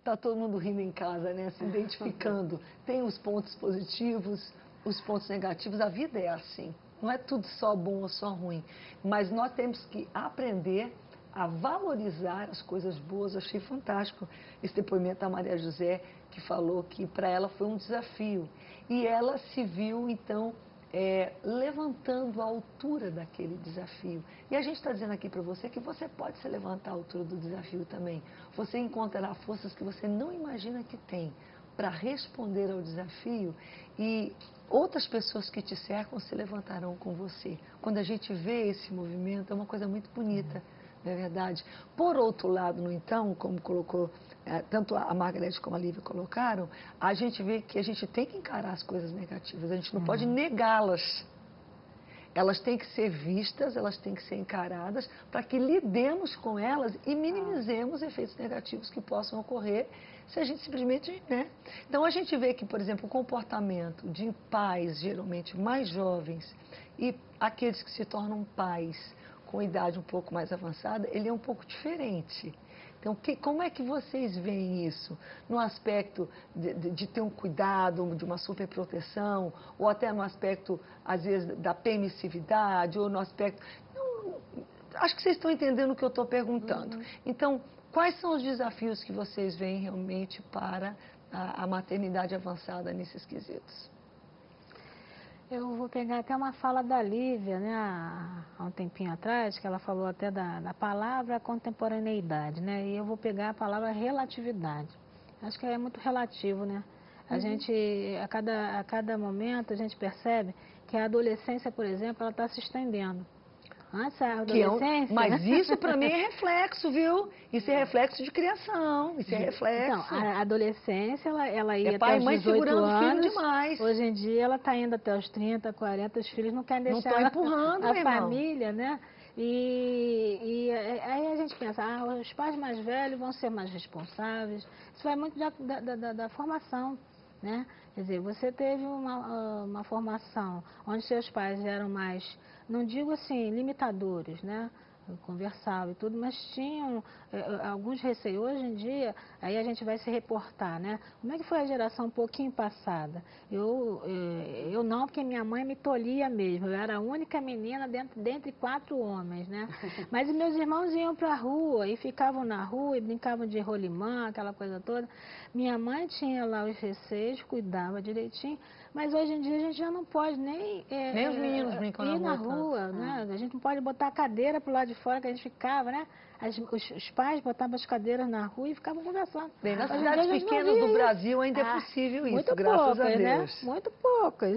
tá todo mundo rindo em casa, né? Se identificando. Tem os pontos positivos, os pontos negativos. A vida é assim. Não é tudo só bom ou só ruim. Mas nós temos que aprender a valorizar as coisas boas. Eu achei fantástico esse depoimento da Maria José, que falou que para ela foi um desafio. E ela se viu, então, levantando a altura daquele desafio. E a gente está dizendo aqui para você que você pode se levantar à altura do desafio também. Você encontrará forças que você não imagina que tem para responder ao desafio, e outras pessoas que te cercam se levantarão com você. Quando a gente vê esse movimento, é uma coisa muito bonita, não é verdade? Por outro lado, no entanto, como colocou, tanto a Margarete como a Lívia colocaram, a gente vê que a gente tem que encarar as coisas negativas, a gente não pode negá-las. Elas têm que ser vistas, elas têm que ser encaradas para que lidemos com elas e minimizemos efeitos negativos que possam ocorrer se a gente simplesmente, né? Então a gente vê que, por exemplo, o comportamento de pais, geralmente mais jovens, e aqueles que se tornam pais com idade um pouco mais avançada, ele é um pouco diferente. Então, como é que vocês veem isso? No aspecto de ter um cuidado, de uma superproteção, ou até no aspecto, às vezes, da permissividade, ou no aspecto... Não, acho que vocês estão entendendo o que eu estou perguntando. Então, quais são os desafios que vocês veem realmente para a maternidade avançada nesses quesitos? Eu vou pegar até uma fala da Lívia, né, há um tempinho atrás, que ela falou até da palavra contemporaneidade, né, e eu vou pegar a palavra relatividade. Acho que é muito relativo, né? A gente, a cada momento, a gente percebe que a adolescência, por exemplo, ela está se estendendo. Antes, a adolescência... Mas isso para mim é reflexo, viu? Isso é reflexo de criação, isso é reflexo. Então, a adolescência, ela ia pai até e mãe os 18 segurando o filho anos. demais. Hoje em dia, ela está indo até os 30, 40, os filhos não querem Não deixar estão empurrando, a meu irmão. família, né? E aí a gente pensa, os pais mais velhos vão ser mais responsáveis. Isso vai muito da formação, né? Quer dizer, você teve uma formação onde seus pais eram mais, não digo assim, limitadores, né? Conversavam e tudo, mas tinham alguns receios. Hoje em dia, aí a gente vai se reportar, né? Como é que foi a geração um pouquinho passada? Eu não, porque minha mãe me tolhia mesmo. Eu era a única menina dentre 4 homens, né? Mas meus irmãos iam para a rua e ficavam na rua e brincavam de rolimã, aquela coisa toda. Minha mãe tinha lá os receios, cuidava direitinho, mas hoje em dia a gente já não pode nem os meninos brincam ir na na rua. rua, né? A gente não pode botar a cadeira pro lado de fora que a gente ficava, né? Os pais botavam as cadeiras na rua e ficavam conversando. Bem, nas Hoje em cidades dia a gente não pequenas vê do isso. Brasil ainda é possível isso, Muito graças poucas, a Deus. né? Muito poucas.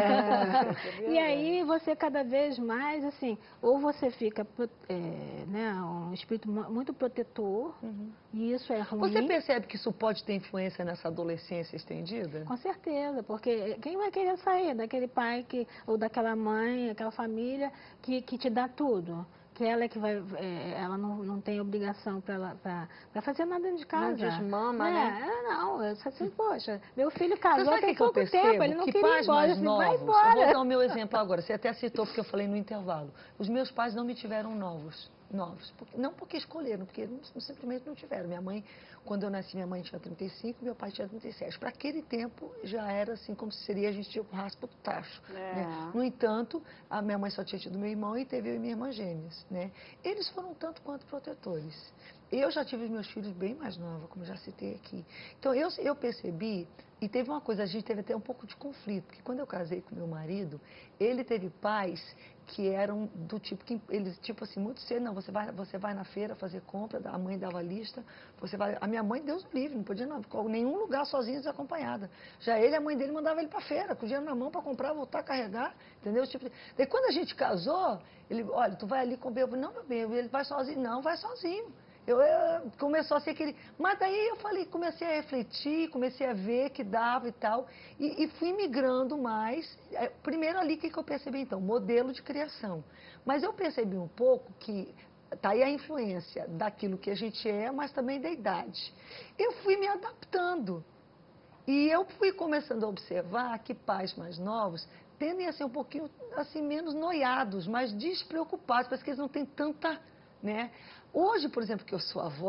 E aí você cada vez mais, assim, ou você fica, né, um espírito muito protetor, e isso é ruim. Você percebe que isso pode ter influência nessa adolescência estendida? Com certeza, porque quem vai querer sair daquele pai ou daquela mãe, aquela família que te dá tudo? Que ela é que vai, ela não tem obrigação para fazer nada dentro de casa. Não desmama, né? Não, assim, poxa, meu filho casou Sabe tem o que eu pouco percebo? tempo, ele não Que queria ir pais embora, mais assim, vai novos, embora. eu vou dar o meu exemplo agora, você até citou porque eu falei no intervalo. Os meus pais não me tiveram novos. Não porque escolheram, porque simplesmente não tiveram. Minha mãe, quando eu nasci, minha mãe tinha 35, meu pai tinha 37. Para aquele tempo já era assim como se seria a gente tinha o raspa do tacho. Né? No entanto, a minha mãe só tinha tido meu irmão e teve eu e minha irmã gêmeas. Né? Eles foram tanto quanto protetores. Eu já tive os meus filhos bem mais novos, como já citei aqui. Então eu percebi, e teve uma coisa, a gente teve até um pouco de conflito, porque quando eu casei com meu marido, ele teve pais que eram do tipo, que eles, tipo assim, muito cedo, não, você vai na feira fazer compra, a mãe dava lista, a minha mãe, Deus o livre, não podia em nenhum lugar sozinha desacompanhada. Já ele, a mãe dele mandava ele para feira, com o dinheiro na mão para comprar, voltar a carregar, entendeu? Tipo, daí quando a gente casou, ele, olha, tu vai ali comer, eu falei, não, meu bem, ele vai sozinho, não, vai sozinho. Começou a ser aquele... Mas daí eu falei, comecei a refletir, comecei a ver que dava e tal, e fui migrando mais. Primeiro ali, o que eu percebi então? Modelo de criação. Mas eu percebi um pouco que está aí a influência daquilo que a gente é, mas também da idade. Eu fui me adaptando. E eu fui começando a observar que pais mais novos tendem a ser um pouquinho assim, menos noiados, mais despreocupados, parece que eles não têm tanta... Né? Hoje, por exemplo, que eu sou avó,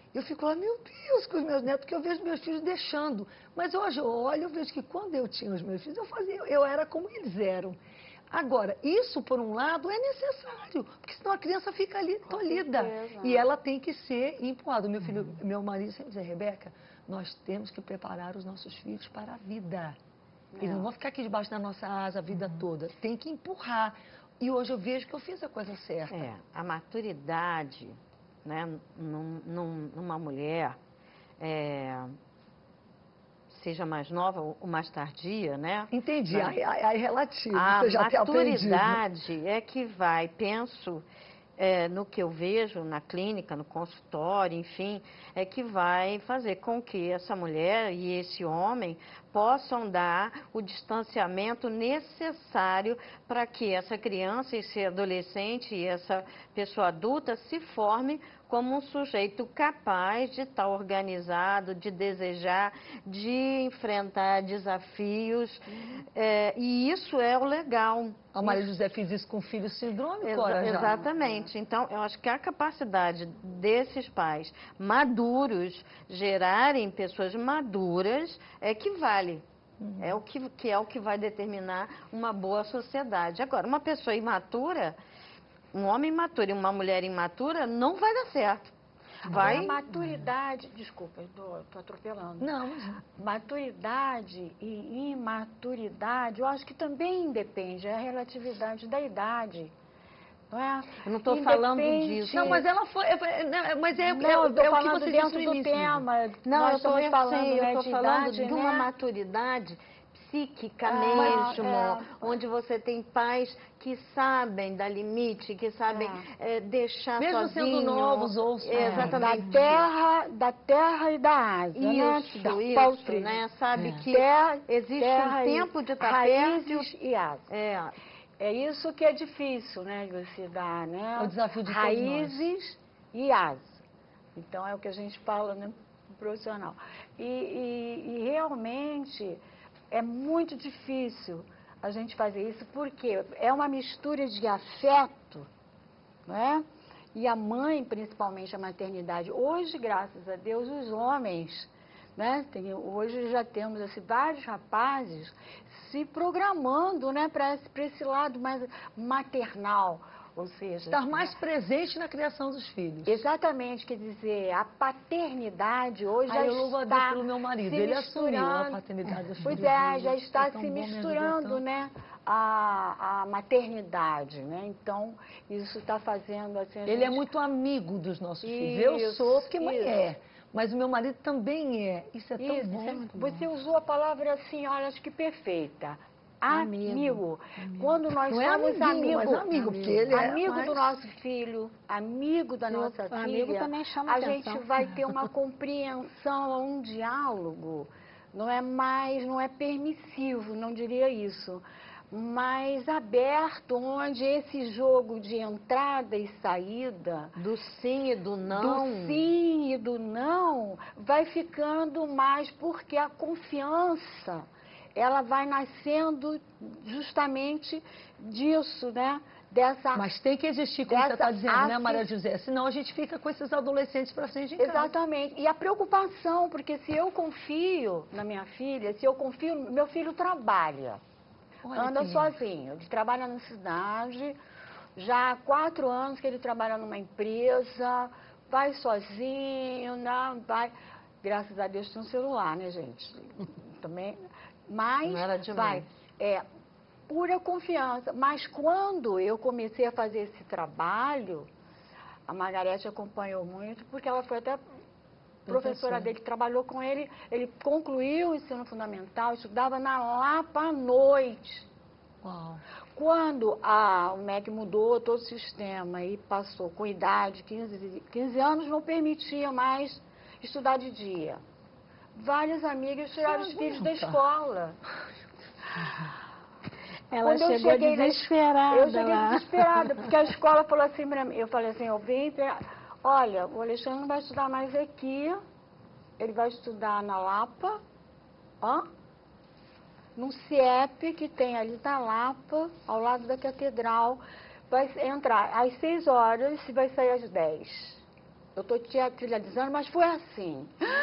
Eu fico lá, meu Deus, com os meus netos, que eu vejo meus filhos deixando. Mas hoje eu olho, eu vejo que quando eu tinha os meus filhos, eu era como eles eram. Agora, isso, por um lado, é necessário, porque senão a criança fica ali tolhida. E ela tem que ser empurrada. Meu filho, meu marido sempre diz, Rebeca, nós temos que preparar os nossos filhos para a vida. Eles não vão ficar aqui debaixo da nossa asa a vida toda. Tem que empurrar. E hoje eu vejo que eu fiz a coisa certa. A maturidade, né, numa mulher, seja mais nova ou mais tardia, né? Entendi, Né? aí é relativo, A você já tem aprendido. maturidade é que vai, penso, no que eu vejo na clínica, no consultório, enfim, é que vai fazer com que essa mulher e esse homem possam dar o distanciamento necessário para que essa criança, esse adolescente e essa pessoa adulta se forme como um sujeito capaz de estar organizado, de desejar, de enfrentar desafios. E isso é o legal. A Maria José fez isso com o filho síndrome corajoso. Exatamente. Então, eu acho que a capacidade desses pais maduros gerarem pessoas maduras é que vale. É o que vai determinar uma boa sociedade. Agora, uma pessoa imatura, um homem imaturo e uma mulher imatura, não vai dar certo. A maturidade, desculpa, estou atropelando. Não. Maturidade e imaturidade, eu acho que também depende, é a relatividade da idade. Não é? Eu não estou falando disso. Não, mas ela foi. Mas é não, o que falando você dentro disse do no tema. Não, nós eu estamos falando, eu né, estou de falando idade, de uma né? maturidade psíquica mesmo, onde você tem pais que sabem dar limite, que sabem deixar mesmo sozinho. Sendo novos ou exatamente. Da terra e da asa, Isso, né? Sabe que existe um tempo de estar raízes perto e asas. É isso que é difícil, né, de você dar, né? É o desafio de raízes e asas. Então é o que a gente fala, né, no profissional. E realmente é muito difícil a gente fazer isso, porque é uma mistura de afeto, não é? E a mãe, principalmente a maternidade. Hoje, graças a Deus, os homens, né? Hoje já temos assim, vários rapazes se programando, né, para esse lado mais maternal. Ou seja, estar mais presente na criação dos filhos. Exatamente, quer dizer, a paternidade hoje já eu louvo a Deus pelo meu marido, ele assumiu a paternidade dos filhos. Pois já está se misturando, né, a maternidade, né? Então, isso está fazendo assim... Ele é muito amigo dos nossos filhos. Eu sou, porque mãe é. Mas o meu marido também é. Isso é tão bom. Você usou a palavra assim, olha, acho que perfeita. Amigo. Quando nós somos amigo, porque ele é amigo do nosso filho, amigo da nossa filha, amigo também chama a gente vai ter uma compreensão, um diálogo, não é permissivo, não diria isso, mas aberto, onde esse jogo de entrada e saída, do sim e do não, vai ficando mais, porque a confiança, ela vai nascendo justamente disso, né? Mas tem que existir, como você está dizendo, né, Maria José? Senão a gente fica com esses adolescentes para frente de casa. Exatamente. E a preocupação, porque se eu confio na minha filha, meu filho trabalha. Anda sozinho. Ele trabalha na cidade, já há 4 anos que ele trabalha numa empresa, vai sozinho, não vai. Graças a Deus tem um celular, né, gente? Também. Mas não era demais. Pura confiança. Mas quando eu comecei a fazer esse trabalho, a Margarete acompanhou muito, porque ela foi até professora dele, que trabalhou com ele, ele concluiu o ensino fundamental, estudava na Lapa à noite. Uau. Quando o MEC mudou todo o sistema e passou com idade, 15 anos, não permitia mais estudar de dia. Várias amigas tiraram os filhos da escola. Ela chegou desesperada. Eu cheguei desesperada, porque a escola falou assim pra mim, eu falei assim, olha, o Alexandre não vai estudar mais aqui, ele vai estudar na Lapa, num CIEP que tem ali na Lapa, ao lado da catedral, vai entrar às 6 horas e vai sair às 10. eu estou teatralizando, mas foi assim.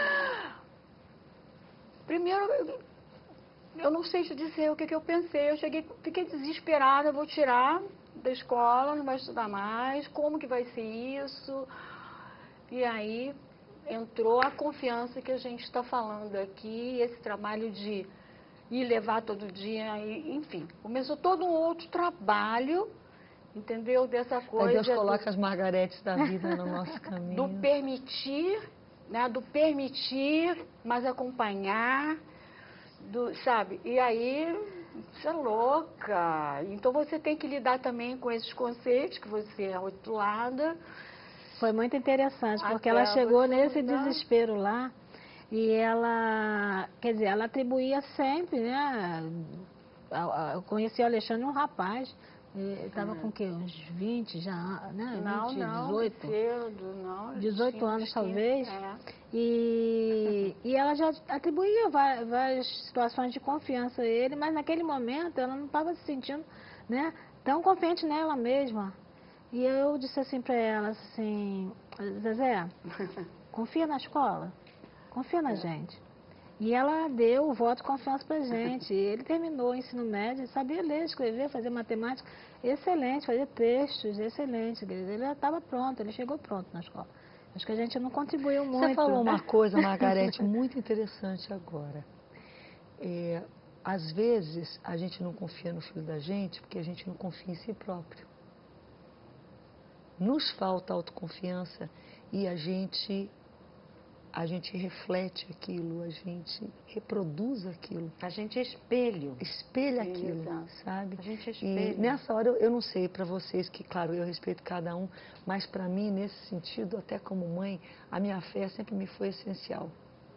Primeiro, eu não sei te dizer o que eu pensei. Eu fiquei desesperada, vou tirar da escola, não vai estudar mais, como que vai ser isso? E aí entrou a confiança que a gente está falando aqui, esse trabalho de ir levar todo dia, enfim, começou todo um outro trabalho, entendeu? Dessa coisa. Aí Deus coloca as Margaretes da vida no nosso caminho. Do permitir, né? Do permitir, mas acompanhar, sabe? E aí, você é louca. Então você tem que lidar também com esses conceitos que você é rotulada. Foi muito interessante, porque Até ela chegou você nesse mudar. desespero lá e ela, quer dizer, ela atribuía sempre, né? Eu conheci o Alexandre, um rapaz, estava com o quê? Uns 20 já, né? Não, 20, não, 18? cedo, não. 18 tinha anos, uns 15, talvez. é. E ela já atribuía várias situações de confiança a ele, mas naquele momento ela não estava se sentindo, né, tão confiante nela mesma. E eu disse assim para ela, assim, Zezé, confia na escola, confia na gente. E ela deu o voto de confiança pra gente. Ele terminou o ensino médio, sabia ler, escrever, fazer matemática, excelente, fazer textos, excelente. Ele já estava pronto, ele chegou pronto na escola. Acho que a gente não contribuiu muito. Você falou né? uma coisa, Margarete, muito interessante agora. Às vezes, a gente não confia no filho da gente porque a gente não confia em si próprio. Nos falta autoconfiança e a gente reflete aquilo, a gente reproduz aquilo. A gente é espelho. Espelha aquilo, Exato. sabe? A gente é espelho. E nessa hora eu não sei para vocês, que claro, eu respeito cada um, mas para mim, nesse sentido, até como mãe, a minha fé sempre me foi essencial.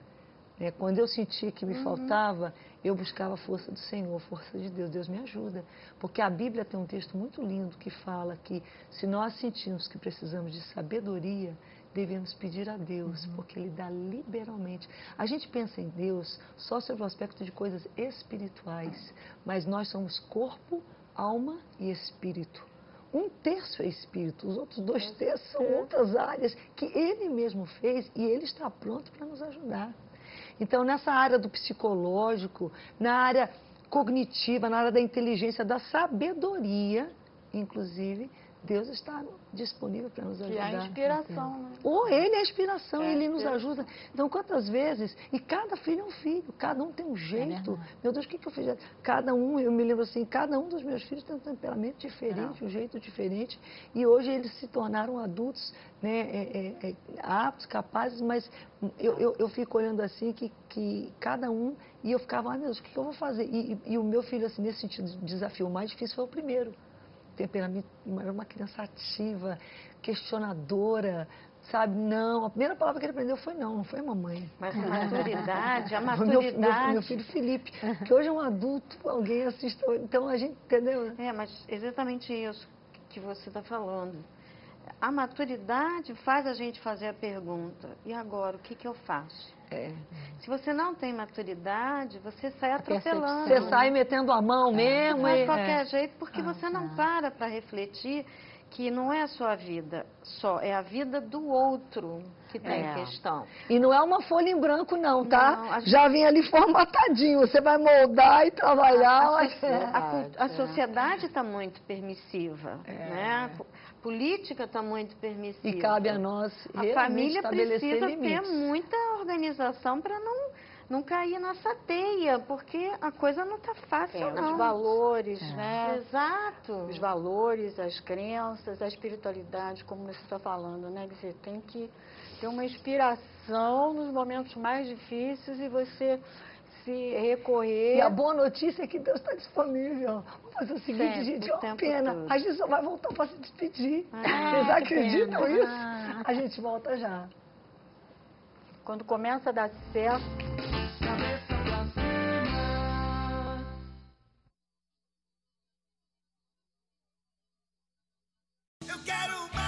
Quando eu sentia que me faltava, eu buscava a força do Senhor, a força de Deus. Deus me ajuda. Porque a Bíblia tem um texto muito lindo que fala que se nós sentimos que precisamos de sabedoria, devemos pedir a Deus, porque Ele dá liberalmente. A gente pensa em Deus só sobre o aspecto de coisas espirituais, mas nós somos corpo, alma e espírito. 1/3 é espírito, os outros 2/3 são outras áreas que Ele mesmo fez e Ele está pronto para nos ajudar. Então, nessa área do psicológico, na área cognitiva, na área da inteligência, da sabedoria, inclusive, Deus está disponível para nos ajudar. Que é a inspiração, né? Ou Ele é a inspiração, É, Ele nos ajuda. Então, quantas vezes, e cada filho é um filho, cada um tem um jeito. Meu Deus, o que eu fiz? Cada um, eu me lembro assim, cada um dos meus filhos tem um temperamento diferente, um jeito diferente. E hoje eles se tornaram adultos, né, aptos, capazes, mas eu fico olhando assim, que cada um, e eu ficava, ai meu Deus, o que eu vou fazer? E o meu filho, assim, nesse sentido de desafio, o mais difícil foi o primeiro. Temperamento, era uma criança ativa, questionadora, sabe? Não, a primeira palavra que ele aprendeu foi não foi mamãe. Mas a maturidade, Meu filho Felipe, que hoje é um adulto, alguém assiste, então a gente, entendeu? Mas exatamente isso que você está falando. A maturidade faz a gente fazer a pergunta, e agora, o que eu faço? Se você não tem maturidade, você sai atropelando. Você sai metendo a mão mesmo. Faz de qualquer jeito, porque você não para refletir que não é a sua vida só, é a vida do outro que está em questão. E não é uma folha em branco não, tá? Não, já vem ali formatadinho, você vai moldar e trabalhar. A sociedade está muito permissiva, né? A política está muito permissiva. E cabe a nós a família estabelecer precisa limites. ter muita organização para não cair nessa teia, porque a coisa não está fácil, não. Os valores, né? Exato. Os valores, as crenças, a espiritualidade, como você está falando, né? Você tem que ter uma inspiração nos momentos mais difíceis e você se recorrer. E a boa notícia é que Deus está disponível. Vamos fazer o seguinte, Sempre, gente, é uma pena. todo. A gente só vai voltar para se despedir. Vocês acreditam nisso? A gente volta já. Quando começa a dar certo. Eu quero